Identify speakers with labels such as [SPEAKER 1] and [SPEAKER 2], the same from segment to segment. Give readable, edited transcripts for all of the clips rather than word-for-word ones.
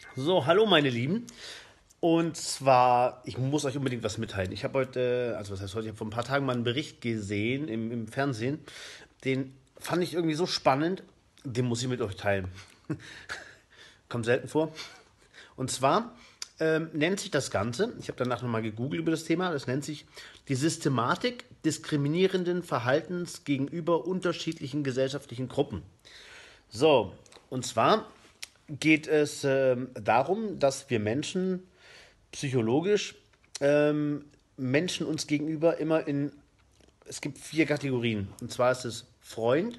[SPEAKER 1] So, hallo meine Lieben. Und zwar, ich muss euch unbedingt was mitteilen. Ich habe heute, also was heißt heute, ich habe vor ein paar Tagen mal einen Bericht gesehen im Fernsehen. Den fand ich irgendwie so spannend, den muss ich mit euch teilen. Kommt selten vor. Und zwar nennt sich das Ganze, ich habe danach nochmal gegoogelt über das Thema, das nennt sich die Systematik diskriminierenden Verhaltens gegenüber unterschiedlichen gesellschaftlichen Gruppen. So, und zwar geht es darum, dass wir Menschen psychologisch Menschen uns gegenüber immer es gibt vier Kategorien. Und zwar ist es Freund,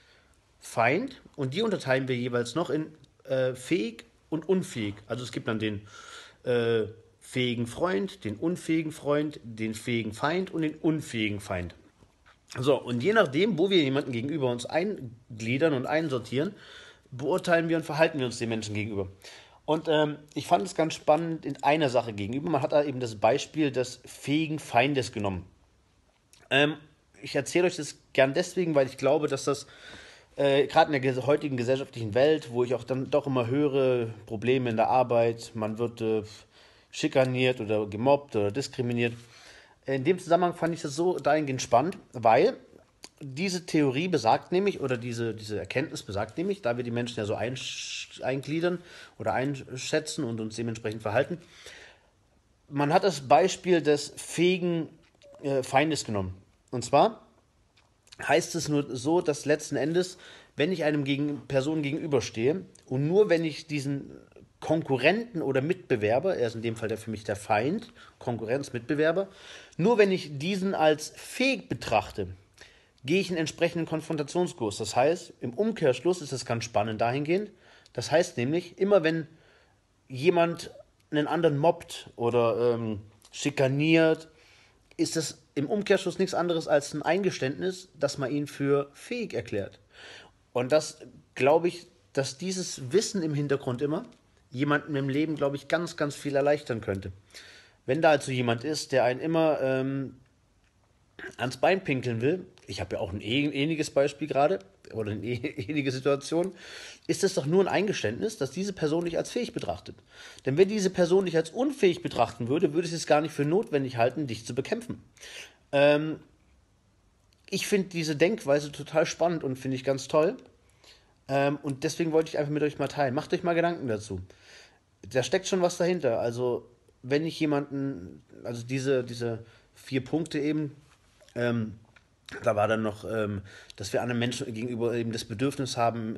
[SPEAKER 1] Feind und die unterteilen wir jeweils noch in fähig und unfähig. Also es gibt dann den fähigen Freund, den fähigen Feind und den unfähigen Feind. So, und je nachdem, wo wir jemanden gegenüber uns eingliedern und einsortieren, beurteilen wir und verhalten wir uns den Menschen gegenüber. Und ich fand es ganz spannend in einer Sache gegenüber. Man hat da eben das Beispiel des fähigen Feindes genommen. Ähm, Ich erzähle euch das gern deswegen, weil ich glaube, dass das gerade in der heutigen gesellschaftlichen Welt, wo ich auch dann doch immer höre, Probleme in der Arbeit, man wird schikaniert oder gemobbt oder diskriminiert. In dem Zusammenhang fand ich das so dahingehend spannend, weil diese Theorie besagt nämlich, oder diese Erkenntnis besagt nämlich, da wir die Menschen ja so eingliedern oder einschätzen und uns dementsprechend verhalten, man hat das Beispiel des fähigen Feindes genommen. Und zwar heißt es nur so, dass letzten Endes, wenn ich Person gegenüberstehe und nur wenn ich diesen Konkurrenten oder Mitbewerber, er ist in dem Fall für mich der Feind, Konkurrenz, Mitbewerber, nur wenn ich diesen als fähig betrachte, gehe ich einen entsprechenden Konfrontationskurs. Das heißt, im Umkehrschluss ist es ganz spannend dahingehend. Das heißt nämlich, immer wenn jemand einen anderen mobbt oder schikaniert, ist das im Umkehrschluss nichts anderes als ein Eingeständnis, dass man ihn für fähig erklärt. Und das glaube ich, dass dieses Wissen im Hintergrund immer jemandem im Leben, glaube ich, ganz, ganz viel erleichtern könnte. Wenn da also jemand ist, der einen immer ans Bein pinkeln will, ich habe ja auch ein ähnliches Beispiel gerade, oder eine ähnliche Situation, ist es doch nur ein Eingeständnis, dass diese Person dich als fähig betrachtet. Denn wenn diese Person dich als unfähig betrachten würde, würde sie es gar nicht für notwendig halten, dich zu bekämpfen. Ähm, Ich finde diese Denkweise total spannend und finde ich ganz toll. Und deswegen wollte ich einfach mit euch mal teilen. Macht euch mal Gedanken dazu. Da steckt schon was dahinter. Also, wenn ich jemanden, also diese vier Punkte eben, ähm, da war dann noch, dass wir anderen Menschen gegenüber eben das Bedürfnis haben,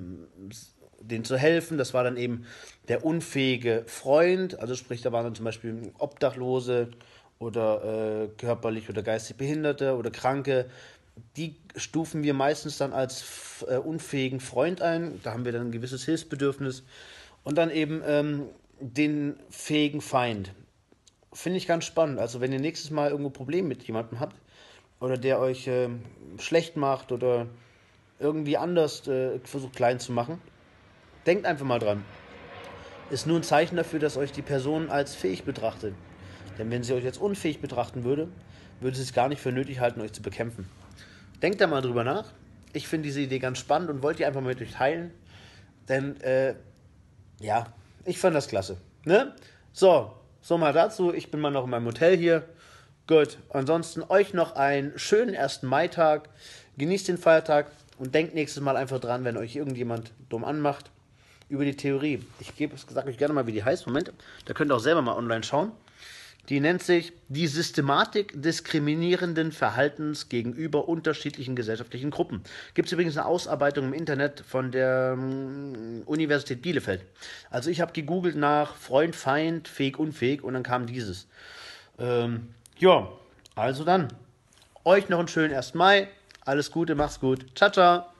[SPEAKER 1] denen zu helfen. Das war dann eben der unfähige Freund. Also sprich, da waren dann zum Beispiel Obdachlose oder körperlich oder geistig Behinderte oder Kranke. Die stufen wir meistens dann als unfähigen Freund ein. Da haben wir dann ein gewisses Hilfsbedürfnis. Und dann eben den fähigen Feind. Finde ich ganz spannend. Also wenn ihr nächstes Mal irgendwo Probleme mit jemandem habt oder der euch schlecht macht oder irgendwie anders versucht klein zu machen, denkt einfach mal dran. Ist nur ein Zeichen dafür, dass euch die Person als fähig betrachtet. Denn wenn sie euch als unfähig betrachten würde, würde sie es gar nicht für nötig halten, euch zu bekämpfen. Denkt da mal drüber nach. Ich finde diese Idee ganz spannend und wollte die einfach mit euch teilen. Denn, ja, ich fand das klasse. Ne? So mal dazu. Ich bin mal noch in meinem Hotel hier. Gut. Ansonsten euch noch einen schönen 1. Maitag. Genießt den Feiertag und denkt nächstes Mal einfach dran, wenn euch irgendjemand dumm anmacht, über die Theorie. Sage euch gerne mal, wie die heißt. Moment. Da könnt ihr auch selber mal online schauen. Die nennt sich die Systematik diskriminierenden Verhaltens gegenüber unterschiedlichen gesellschaftlichen Gruppen. Gibt es übrigens eine Ausarbeitung im Internet von der Universität Bielefeld. Also ich habe gegoogelt nach Freund, Feind, fähig, unfähig und dann kam dieses. Ja, also dann. Euch noch einen schönen 1. Mai. Alles Gute, macht's gut. Ciao, ciao.